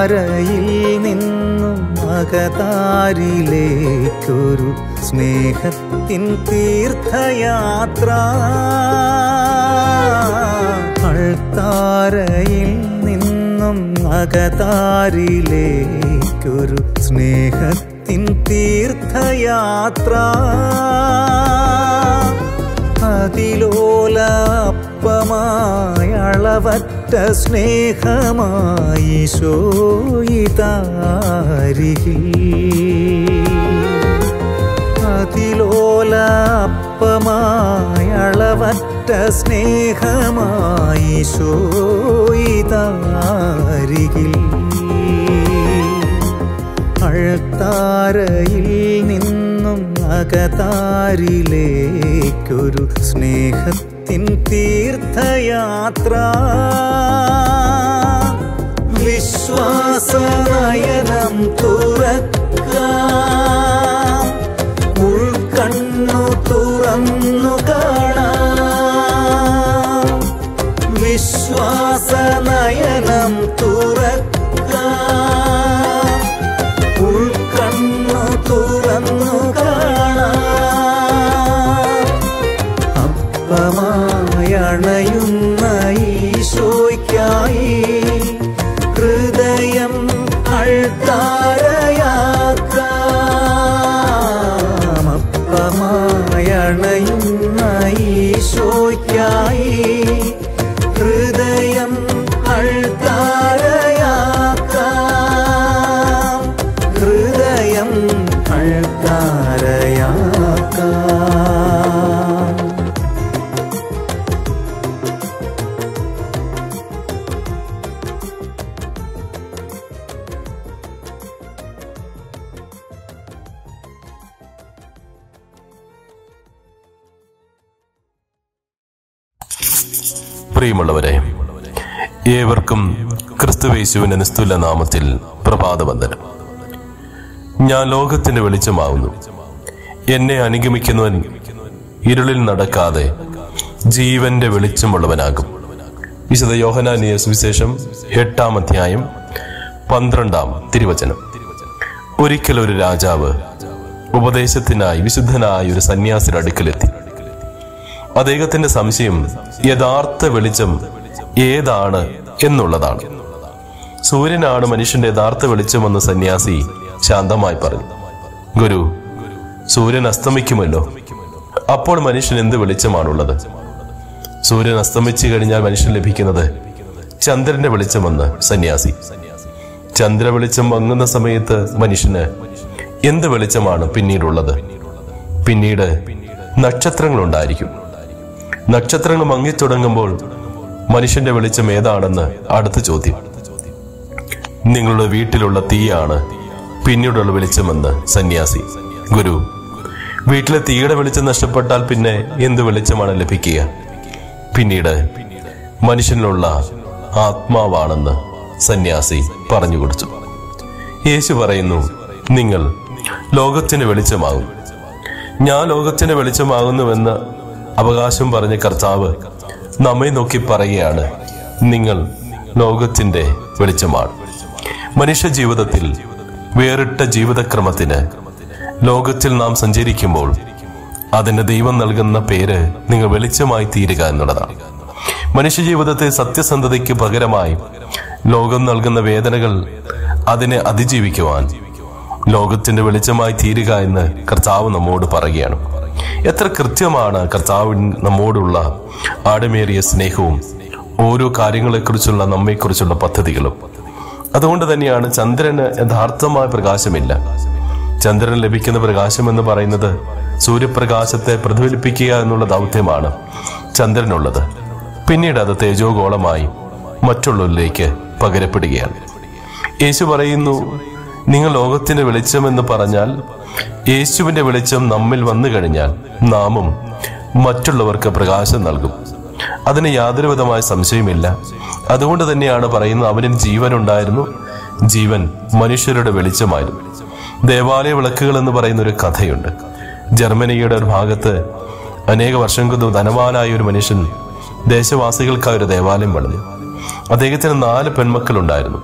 അൾത്താരയിൽ നിന്നും അകതാരിലേക്കൊരു സ്നേഹത്തിൻ തീർത്ഥയാത്ര. അൾത്താരയിൽ നിന്നും അകതാരിലേക്കൊരു സ്നേഹത്തിൻ തീർത്ഥയാത്ര. അതിലോലപ്പമായ അളവറ്റ സ്നേഹമായി ഈശോയിതാരികിൽ. അതിലോലപ്പമായ അളവറ്റ സ്നേഹമായി ഈശോയിതാരികിൽ. അൾത്താരയിൽ നിന്നും അകതാരിലേക്കൊരു സ്നേഹത്തിൻ തീർത്ഥയാത്ര. വിശ്വാസനയനം തുറക്കാം, ഉൾക്കണ്ണു തുറന്നു കാണാം. വിശ്വാസനയനം തുറക്കാം, ഉൾക്കണ്ണു തുറന്നു കാണാം. അപ്പമായണയുന്ന ഈശോയ്ക്കായി ഹൃദയം അൾത്താരയാക്കാം. അപ്പമായണയുന്ന ഈശോയ്ക്കായി ഹൃദയം അൾത്താരയാക്കാം. ഹൃദയം അൾത്താരയാക്കാം. പ്രിയമുള്ളവരെ, ഏവർക്കും ക്രിസ്തുയേശുവിന്റെ നിസ്തുല നാമത്തിൽ പ്രഭാതവന്ദനം. ഞാൻ ലോകത്തിന്റെ വെളിച്ചമാവുന്നു. എന്നെ അനുഗമിക്കുന്നവൻ ഇരുളിൽ നടക്കാതെ ജീവന്റെ വെളിച്ചമുള്ളവനാകും. വിശുദ്ധ യോഹന്നാന്റെ സുവിശേഷം 8-ാം അധ്യായം 12-ാം തിരുവചനം. ഒരിക്കൽ ഒരു രാജാവ് ഉപദേശത്തിനായി വിശുദ്ധനായ ഒരു സന്യാസിയുടെ അടുക്കലെത്തി. അദ്ദേഹത്തിന്റെ സംശയം യഥാർത്ഥ വെളിച്ചം ഏതാണ് എന്നുള്ളതാണ്. സൂര്യനാണ് മനുഷ്യന്റെ യഥാർത്ഥ വെളിച്ചമെന്ന് സന്യാസി ശാന്തമായി പറഞ്ഞു. ഗുരു, സൂര്യൻ അസ്തമിക്കുമല്ലോ, അപ്പോൾ മനുഷ്യൻ എന്ത് വെളിച്ചമാണുള്ളത്? സൂര്യൻ അസ്തമിച്ചു കഴിഞ്ഞാൽ മനുഷ്യൻ ലഭിക്കുന്നത് ചന്ദ്രന്റെ വെളിച്ചമെന്ന് സന്യാസി. ചന്ദ്ര വെളിച്ചം മങ്ങുന്ന സമയത്ത് മനുഷ്യന് എന്ത് വെളിച്ചമാണ് പിന്നീടുള്ളത്? പിന്നീട് നക്ഷത്രങ്ങളുണ്ടായിരിക്കും. നക്ഷത്രങ്ങൾ മങ്ങിത്തുടങ്ങുമ്പോൾ മനുഷ്യന്റെ വെളിച്ചം ഏതാണെന്ന് അടുത്ത ചോദ്യം. നിങ്ങളുടെ വീട്ടിലുള്ള തീയാണ് പിന്നീടുള്ള വെളിച്ചമെന്ന് സന്യാസി. ഗുരു, വീട്ടിലെ തീയുടെ വെളിച്ചം നഷ്ടപ്പെട്ടാൽ പിന്നെ എന്ത് വെളിച്ചമാണ് ലഭിക്കുക? പിന്നീട് മനുഷ്യനിലുള്ള ആത്മാവാണെന്ന് സന്യാസി പറഞ്ഞു കൊടുത്തു. യേശു പറയുന്നു, നിങ്ങൾ ലോകത്തിന് വെളിച്ചമാകും. ഞാൻ ലോകത്തിന് വെളിച്ചമാകുന്നുവെന്ന് അവകാശം പറഞ്ഞ കർത്താവ് നമ്മെ നോക്കി പറയുകയാണ്, നിങ്ങൾ ലോകത്തിന്റെ വെളിച്ചമാണ്. മനുഷ്യ ജീവിതത്തിൽ വേറിട്ട ജീവിതക്രമത്തിന് ലോകത്തിൽ നാം സഞ്ചരിക്കുമ്പോൾ അതിന് ദൈവം നൽകുന്ന പേര് നിങ്ങൾ വെളിച്ചമായി തീരുക എന്നുള്ളതാണ്. മനുഷ്യ ജീവിതത്തെ സത്യസന്ധതയ്ക്ക് പകരമായി ലോകം നൽകുന്ന വേദനകൾ അതിനെ അതിജീവിക്കുവാൻ ലോകത്തിന്റെ വെളിച്ചമായി തീരുക എന്ന് കർത്താവ് നമ്മോട് പറയുകയാണ്. എത്ര കൃത്യമാണ് കർത്താവിന് നമ്മോടുള്ള ആഴമേറിയ സ്നേഹവും ഓരോ കാര്യങ്ങളെക്കുറിച്ചുള്ള നമ്മെക്കുറിച്ചുള്ള പദ്ധതികളും. അതുകൊണ്ട് തന്നെയാണ് ചന്ദ്രന് യഥാർത്ഥമായ പ്രകാശമില്ല. ചന്ദ്രന് ലഭിക്കുന്ന പ്രകാശം എന്ന് പറയുന്നത് സൂര്യപ്രകാശത്തെ പ്രതിഫലിപ്പിക്കുക എന്നുള്ള ദൗത്യമാണ് ചന്ദ്രനുള്ളത്. പിന്നീട് അത് തേജോഗോളമായി മറ്റുള്ളവരിലേക്ക് പകരപ്പെടുകയാണ്. യേശു പറയുന്നു, നിങ്ങൾ ലോകത്തിന്റെ വെളിച്ചം എന്ന് പറഞ്ഞാൽ യേശുവിന്റെ വെളിച്ചം നമ്മിൽ വന്നു കഴിഞ്ഞാൽ നാമും മറ്റുള്ളവർക്ക് പ്രകാശം നൽകും. അതിന് യാതൊരു വിധമായ സംശയമില്ല. അതുകൊണ്ട് തന്നെയാണ് പറയുന്നത്, അവനിൽ ജീവൻ ഉണ്ടായിരുന്നു, ജീവൻ മനുഷ്യരുടെ വെളിച്ചമായിരുന്നു. ദേവാലയ വിളക്കുകൾ എന്ന് പറയുന്ന ഒരു കഥയുണ്ട്. ജർമ്മനിയുടെ ഒരു ഭാഗത്ത് അനേക വർഷം കൊണ്ട് ധനവാനായ ഒരു മനുഷ്യൻ ദേശവാസികൾക്കായി ഒരു ദേവാലയം പണിതു. അദ്ദേഹത്തിന് 4 പെൺമക്കൾ ഉണ്ടായിരുന്നു.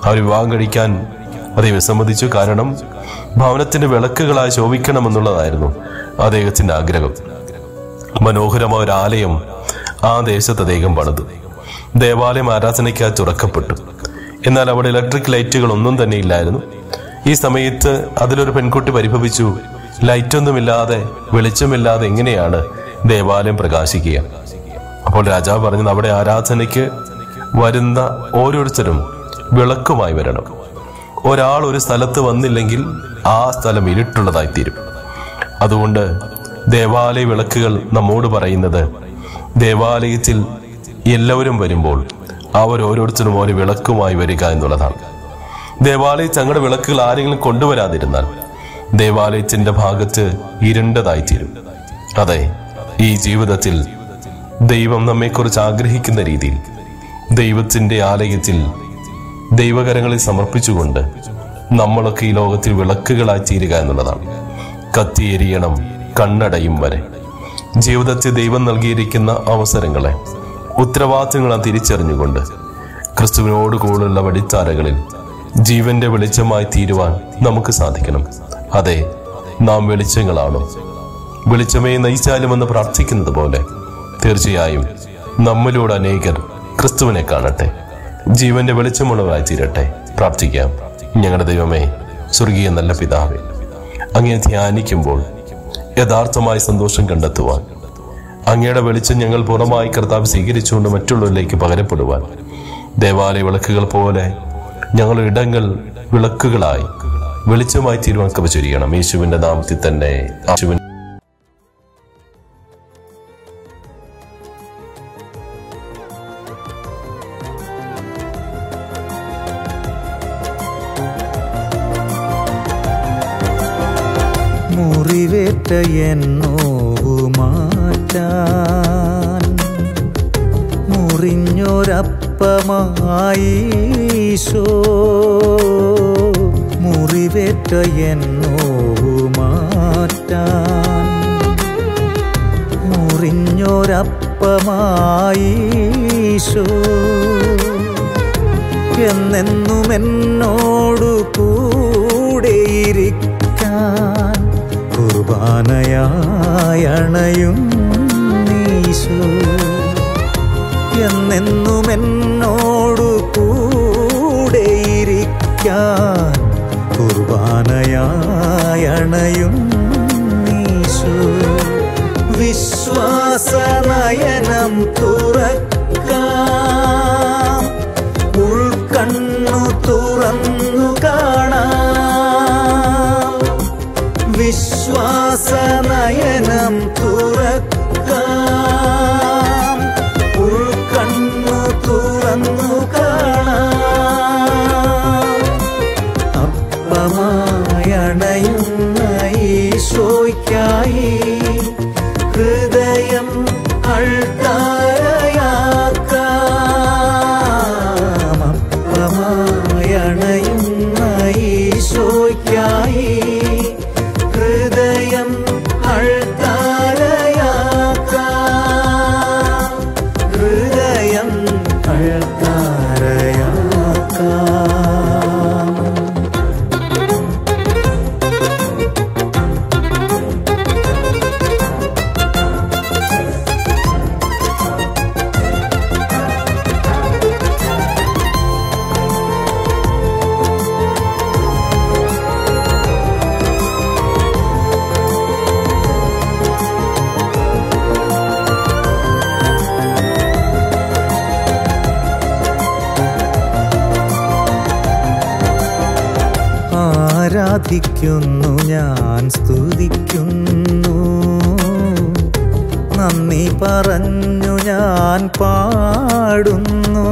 അവർ വിവാഹം കഴിക്കാൻ അതേ വിസമ്മതിച്ചു. കാരണം ഭവനത്തിന്റെ വിളക്കുകളായി ശോഭിക്കണമെന്നുള്ളതായിരുന്നു അദ്ദേഹത്തിന്റെ ആഗ്രഹം. മനോഹരമായ ഒരു ആലയം ആ ദേശത്ത് അദ്ദേഹം പണിതു. ദേവാലയം ആരാധനയ്ക്കായി തുറക്കപ്പെട്ടു. എന്നാൽ അവിടെ ഇലക്ട്രിക് ലൈറ്റുകൾ ഒന്നും തന്നെ ഇല്ലായിരുന്നു. ഈ സമയത്ത് അതിലൊരു പെൺകുട്ടി പരിഭവിച്ചു, ലൈറ്റൊന്നുമില്ലാതെ വെളിച്ചമില്ലാതെ എങ്ങനെയാണ് ദേവാലയം പ്രകാശിക്കുക? അപ്പോൾ രാജാവ് പറഞ്ഞു, അവിടെ ആരാധനയ്ക്ക് വരുന്ന ഓരോരുത്തരും വിളക്കുമായി വരണം. ഒരാൾ ഒരു സ്ഥലത്ത് വന്നില്ലെങ്കിൽ ആ സ്ഥലം ഇരുട്ടുള്ളതായിത്തീരും. അതുകൊണ്ട് ദേവാലയ വിളക്കുകൾ നമ്മോട് പറയുന്നത്, ദേവാലയത്തിൽ എല്ലാവരും വരുമ്പോൾ അവർ ഓരോരുത്തരും ഒരു വിളക്കുമായി വരിക എന്നുള്ളതാണ്. ദേവാലയത്തിൽ തങ്ങളുടെ വിളക്കുകൾ ആരെങ്കിലും കൊണ്ടുവരാതിരുന്നാൽ ദേവാലയത്തിന്റെ ഭാഗത്ത് ഇരുണ്ടതായിത്തീരും. അതെ, ഈ ജീവിതത്തിൽ ദൈവം നമ്മെക്കുറിച്ച് ആഗ്രഹിക്കുന്ന രീതിയിൽ ദൈവത്തിന്റെ ആലയത്തിൽ ദൈവകരങ്ങളിൽ സമർപ്പിച്ചുകൊണ്ട് നമ്മളൊക്കെ ഈ ലോകത്തിൽ വിളക്കുകളായി തീരുക എന്നുള്ളതാണ്. കത്തിയെരിയണം കണ്ണടയും വരെ. ജീവിതത്തിൽ ദൈവം നൽകിയിരിക്കുന്ന അവസരങ്ങളെ, ഉത്തരവാദിത്തങ്ങളെ തിരിച്ചറിഞ്ഞുകൊണ്ട് ക്രിസ്തുവിനോട് കൂടുള്ള വഴിത്താരകളിൽ ജീവന്റെ വെളിച്ചമായി തീരുവാൻ നമുക്ക് സാധിക്കണം. അതെ, നാം വെളിച്ചങ്ങളാണോ? വെളിച്ചമേ നയിച്ചാലുമെന്ന് പ്രാർത്ഥിക്കുന്നത് പോലെ തീർച്ചയായും നമ്മിലൂടെ അനേകർ ക്രിസ്തുവിനെ കാണട്ടെ, ജീവന്റെ വെളിച്ചമുള്ളവരായി തീരട്ടെ. പ്രാർത്ഥിക്കാം. ഞങ്ങളുടെ ദൈവമേ, സ്വർഗീയ നല്ല പിതാവേ, അങ്ങയെ ധ്യാനിക്കുമ്പോൾ യഥാർത്ഥമായ സന്തോഷം കണ്ടെത്തുവാൻ, അങ്ങയുടെ വെളിച്ചം ഞങ്ങൾ പൂർണ്ണമായി കർത്താവ് സ്വീകരിച്ചുകൊണ്ട് മറ്റുള്ളവരിലേക്ക് പകരപ്പെടുവാൻ, ദേവാലയ വിളക്കുകൾ പോലെ ഞങ്ങളുടെ ഇടങ്ങൾ വിളക്കുകളായി വെളിച്ചമായി തീരുവാൻ കൃപ ചൊരിയണം. യേശുവിന്റെ നാമത്തിൽ തന്നെ. മുറിവേറ്റ എന്നോവു മാറ്റാൻ മുറിഞ്ഞൊരപ്പമായി ഈശോ, മുറിവേറ്റ എന്നോവു മാറ്റാൻ മുറിഞ്ഞൊരപ്പമായി ഈശോ, എന്നെന്നും എന്നോടു കൂടെയിരിക്കാൻ കുർബാനയായണയും ഈശോ, എന്നെന്നും എന്നോടു കൂടെയിരിക്കാൻ കുർബാനയായണയും ഈശോ. വിശ്വാസനയനം തുറക്കാം, ഉൾക്കണ്ണു തുറന്നു കാണാം. വിശ്വാസനയനം തുറക്കാം, ഉൾക്കണ്ണു തുറന്നു കാണാം. അപ്പമായണയുന്ന ഈശോയ്ക്കായി ഹൃദയം അൾത്താരയാക്കാം. അപ്പമായണയുന്ന ഈശോയ്ക്കായി ഹൃദയം അൾത്താരയാക്കാം. ഹൃദയം അൾത്താരയാക്കാം. ആരാധിക്കുന്നു ഞാൻ, സ്തുതിക്കുന്നു, നന്ദി പറഞ്ഞു ഞാൻ പാടുന്നു.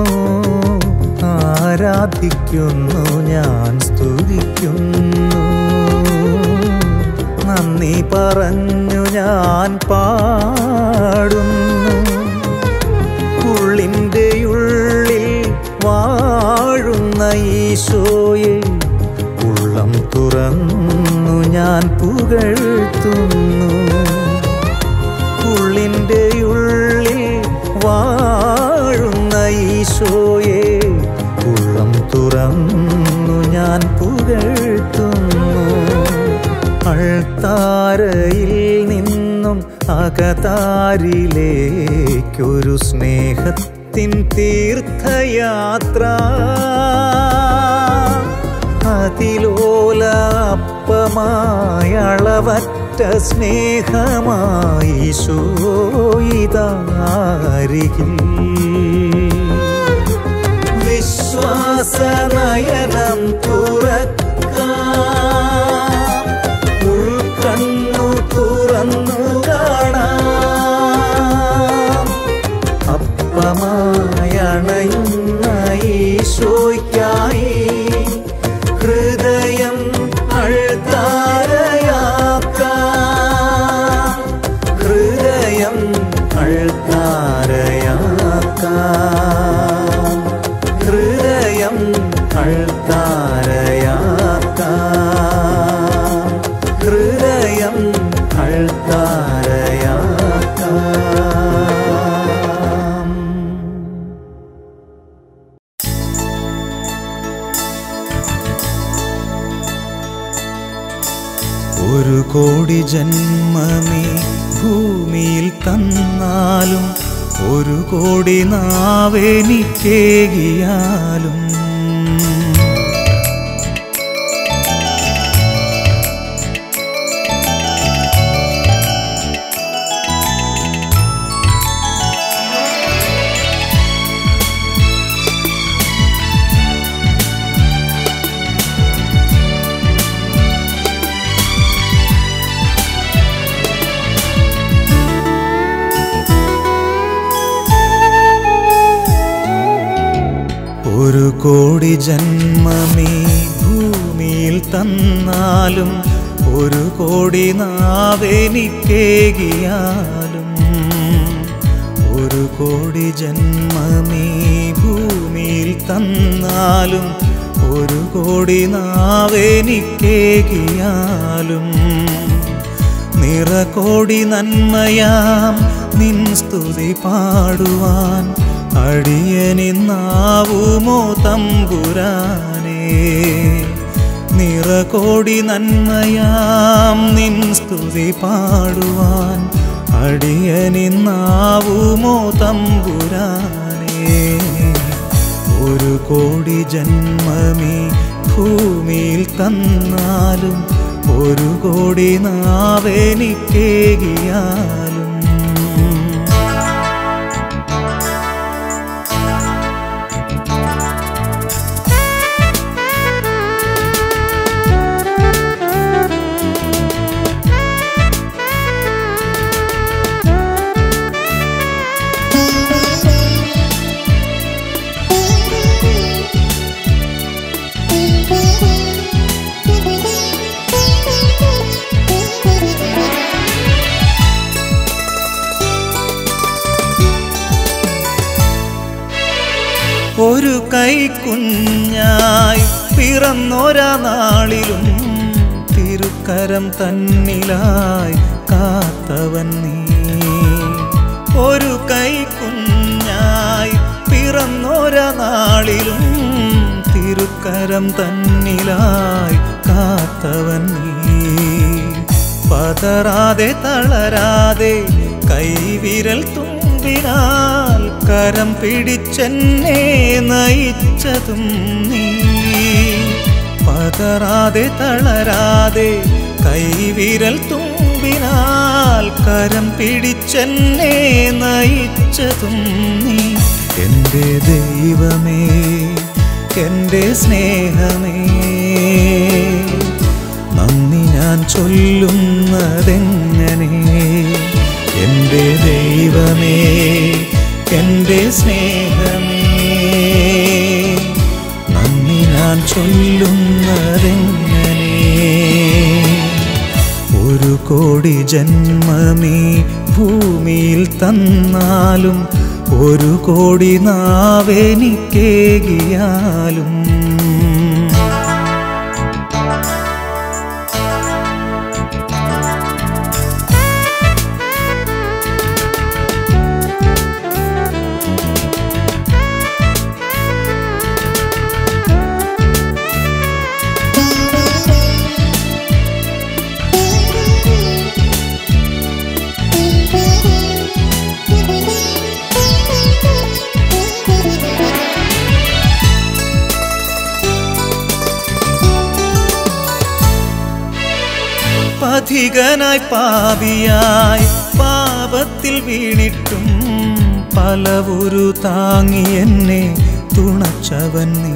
ആരാധിക്കുന്നു ഞാൻ, സ്തുതിക്കുന്നു, നന്ദി പറഞ്ഞു ഞാൻ പാടുന്നു. ഉള്ളിൻ്റെ ഉള്ളിൽ വാഴുന്ന ഈശോയെ ഉള്ളം തുറന്നു ഞാൻ പുകഴ്ത്തുന്നു. ഉള്ളിൻ്റെ ഉള്ളിൽ വാഴുന്ന ഈശോയെ ഉള്ളം തുറന്നു തുറന്നു ഞാൻ പുകഴ്ത്തുന്നു. അൾത്താരയിൽ നിന്നും അകതാരിലേക്കൊരു സ്നേഹത്തിൻ തീർത്ഥയാത്ര. അതിലോല അപ്പമായ അളവറ്റ സ്നേഹമായി ഈശോയിതാരികിൽ. വിശ്വാസനയനം തുറക്കാം, ഉൾക്കണ്ണു തുറന്നു കാണാം. അപ്പമായണയുന്ന ഈശോയ്ക്കായി ഹൃദയം അൾത്താരയാക്കാം, ഹൃദയം അൾത്താരയാക്കാം, ഹൃദയം അൾത്താരയാക്കാം, ഹൃദയം അൾത്താരയാക്കാം. ഒരു കോടി ജന്മമേ ഭൂമിയിൽ തന്നാലും, ഒരു കോടി നാവെനിക്കേകിയാലും, ഒരു കോടി ജന്മമേ ഭൂമിയിൽ തന്നാലും, ഒരു കോടി നാവെനിക്കേകിയാലും, ഒരു കോടി ജന്മമേ ഭൂമിയിൽ തന്നാലും, ഒരു കോടി നാവെനിക്കേകിയാലും, നിറകോടി നന്മയാം നിൻ സ്തുതി പാടുവാൻ അടിയനിന്നാവുമോ തമ്പുരാനേ. നിറകോടി നന്മയാം നിൻ സ്തുതി പാടുവാൻ അടിയനിന്നാവുമോ തമ്പുരാനേ. ഒരു കോടി ജന്മമേ ഭൂമിയിൽ തന്നാലും, ഒരു കോടി നാവെനിക്കേകിയാലും, ഒരു കൈക്കുഞ്ഞായി പിറന്നൊരാ നാളിലും തിരുക്കരം തന്നിലായി കാത്തവൻ നീ. ഒരു കൈക്കുഞ്ഞായി പിറന്നൊരാ നാളിലും തിരുക്കരം തന്നിലായി കാത്തവൻ നീ. പതറാതെ തളരാതെ കൈവിരൽ തുമ്പിനാൽ കരം പിടിച്ചെന്നെ നയിച്ചതും നീ. പതറാതെ തളരാതെ കൈവിരൽ തുമ്പിനാൽ കരം പിടിച്ചെന്നെ നയിച്ചതും നീ. എൻ്റെ ദൈവമേ, എൻ്റെ സ്നേഹമേ, നന്ദി ഞാൻ ചൊല്ലുന്നതെങ്ങനെ. എൻ്റെ ദൈവമേ, എൻ്റെ സ്നേഹമേ, നന്ദി ഞാൻ ചൊല്ലുന്നതെങ്ങനെ. ഒരു കോടി ജന്മമേ ഭൂമിയിൽ തന്നാലും, ഒരു കോടി നാവെനിക്കേകിയാലും, പഥികനായി പാപിയായി പാപത്തിൽ വീണിട്ടും പലവുരു താങ്ങി എന്നെ തുണച്ചവൻ നീ.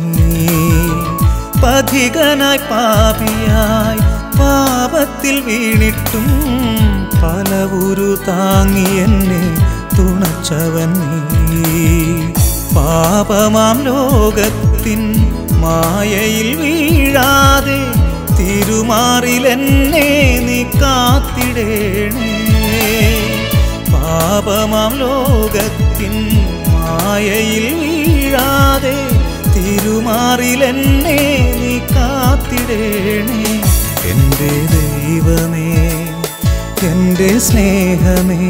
പഥികനായി പാപിയായി പാപത്തിൽ വീണിട്ടും പലവുരു താങ്ങി എന്നെ തുണച്ചവൻ നീ. പാപമാം ലോകത്തിൻ മായയിൽ വീഴാതെ തിരുമാറിലെന്നെ നീ കാത്തിടേണേ. പാപമാം ലോകത്തിൻ മായയിൽ വീഴാതെ തിരുമാറിലെന്നെ നീ കാത്തിടേണേ. എൻ്റെ ദൈവമേ, എൻ്റെ സ്നേഹമേ,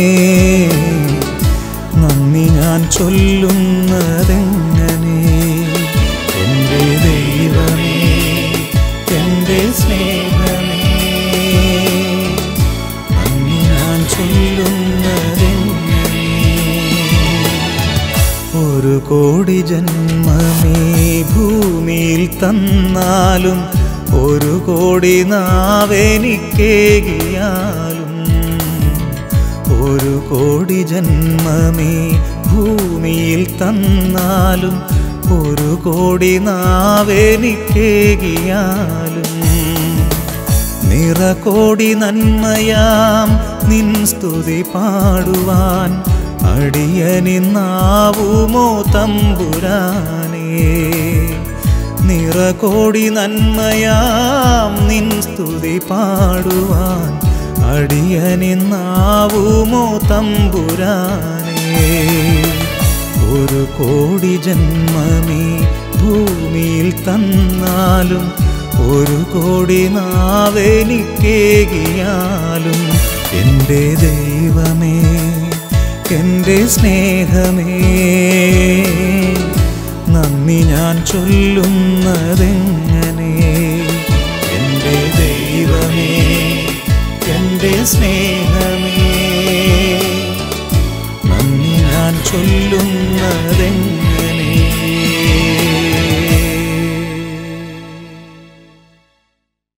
നന്ദി ഞാൻ ചൊല്ലുന്നതെങ്ങനെ. എൻ്റെ ദൈവമേ, എൻ്റെ സ്നേഹമേ, നന്ദി ഞാൻ ചൊല്ലുന്നതെങ്ങനെ. ഒരു കോടി ജന്മമേ ഭൂമിയിൽ തന്നാലും ഒരു കോടി നാവെനിക്കേകിയാലും, ഒരു കോടി ജന്മമേ ഭൂമിയിൽ തന്നാലും ഒരു കോടി നാവെനിക്കേകിയാലും, നിറകോടി നന്മയാം നിൻ സ്തുതി പാടുവാൻ അടിയനിന്നാവുമോ തമ്പുരാനേ. നിറകോടി നന്മയാം നിൻ സ്തുതി പാടുവാൻ അടിയനിന്നാവുമോ തമ്പുരാനേ. ഒരു കോടി ജന്മമേ ഭൂമിയിൽ തന്നാലും ഒരു കോടി നാവെനിക്കേകിയാലും, എൻ്റെ ദൈവമേ, എൻ്റെ സ്നേഹമേ, നന്ദി ഞാൻ ചൊല്ലുന്നതെങ്ങനെ. എൻ്റെ ദൈവമേ, എൻ്റെ സ്നേഹമേ,